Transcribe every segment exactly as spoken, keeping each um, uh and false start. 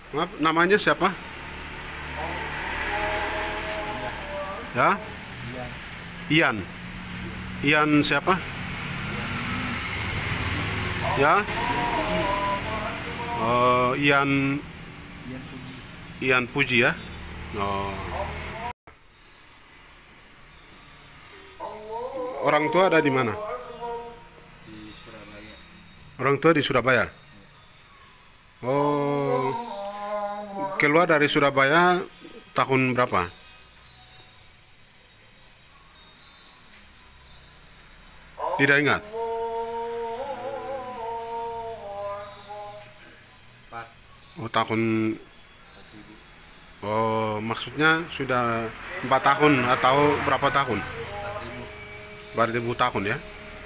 Maaf, namanya siapa? Ya, Iya, Ian. Ian siapa? Ya, oh, Ian Ian Puji Ian Puji ya. Oh, orang tua ada di mana? di Surabaya. Orang tua di Surabaya. Ya. Oh, keluar dari Surabaya tahun berapa? Tidak ingat. Empat, Oh, tahun. empat ribu, Oh, maksudnya sudah empat tahun atau berapa tahun? empat ribu. Empat ribu tahun ya.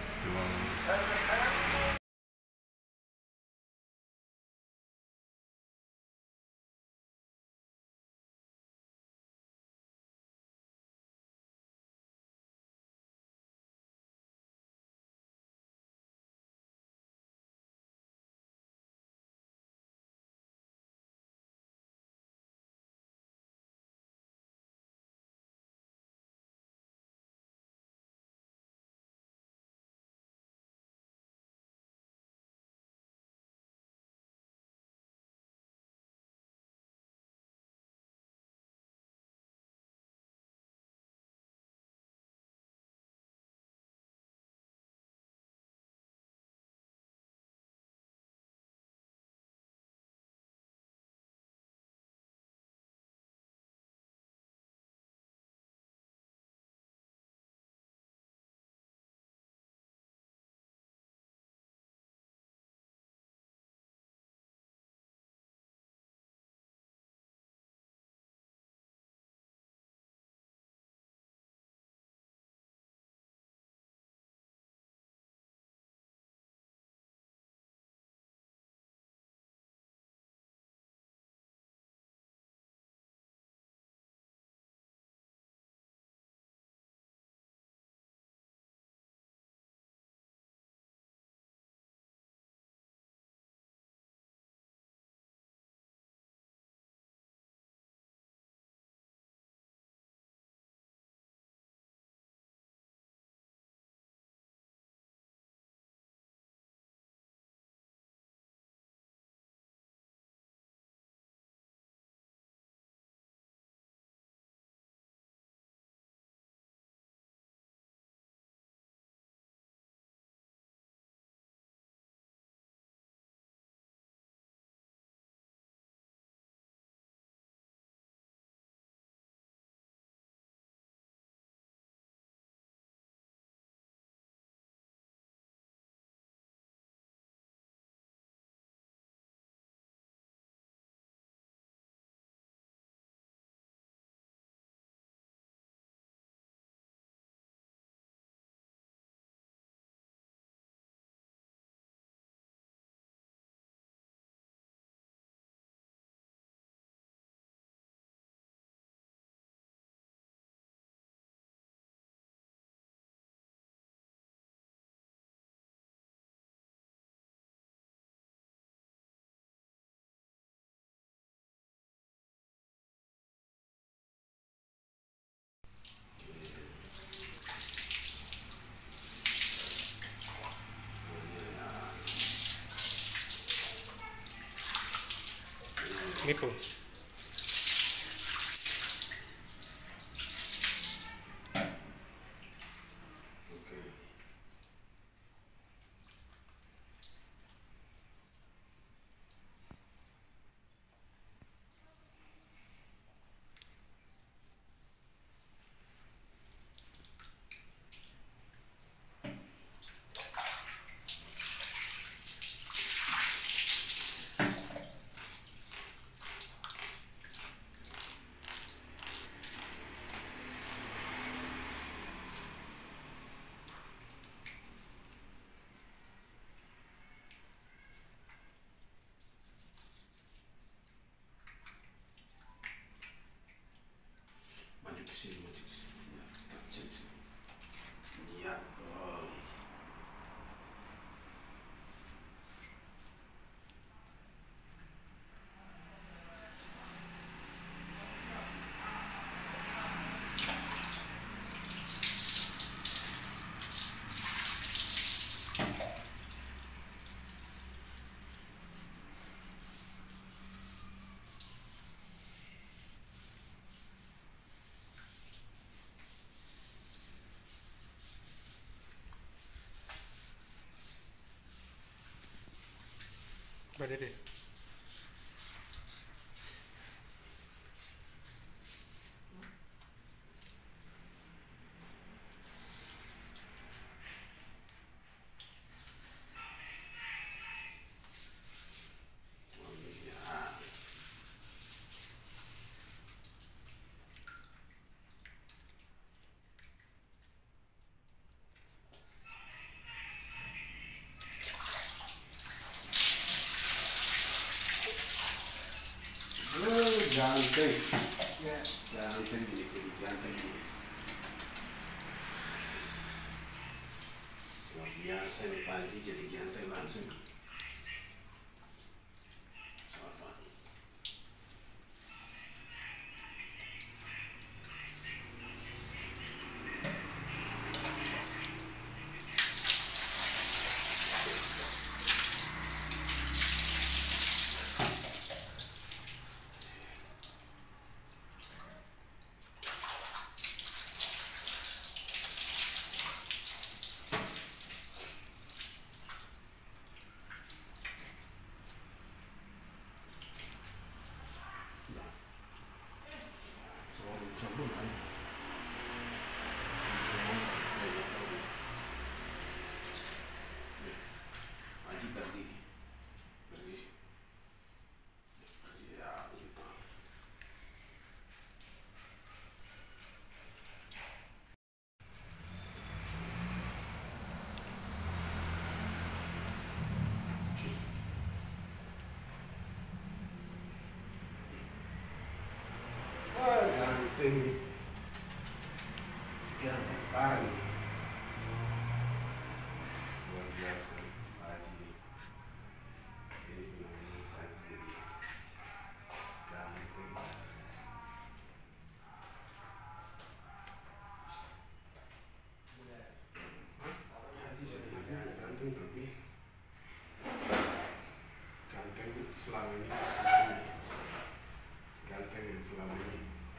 Gitu. Pak Dede. Ganteng, ganteng gitu, ganteng gitu. Luar biasa nih Pak Haji, jadi ganteng langsung. Selamat pagi. Campur kan? Haji pergi, pergi, pergi ya gitu. Wah, ganteng. Ganteng parah. Luar biasa, Pak Haji. Ini namanya Pak Haji jadi ganteng. Haji sebenarnya ganteng tapi ganteng selama ini selama ini ganteng yang selama ini.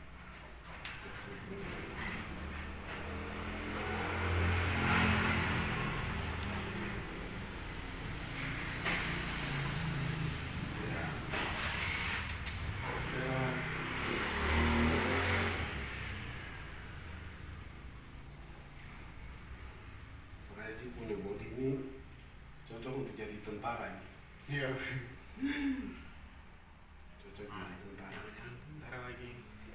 Haji punya body ini cocok untuk jadi tentara ini. Iya. Cocok jadi tentara. Tentara lagi.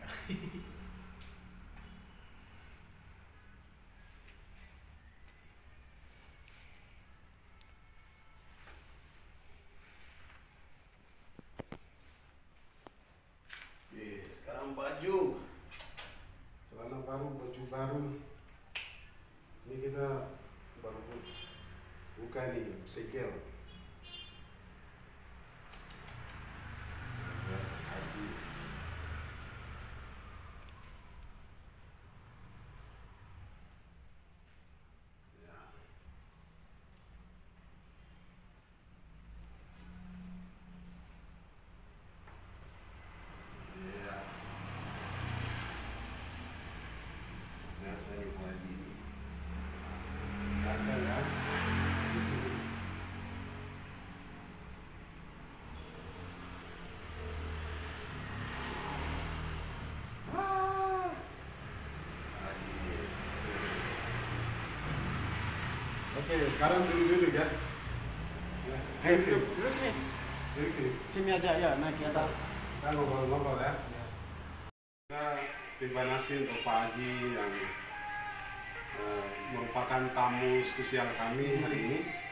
Yes, sekarang baju, celana baru, baju baru. Ini kita baru buka nih segel. Biasa haji. Ya. Ya. Biasa nih haji ini. Ada ya. Ah. Haji ini. Oke, sekarang duduk-duduk ya. Ya, ayo sini. Duduk sini. Duduk sini. Sini aja ya, naik ke atas. Kita ngobrol-ngobrol ya. Kita terima kasih untuk Pak Haji yang eh, merupakan tamu spesial kami hari ini.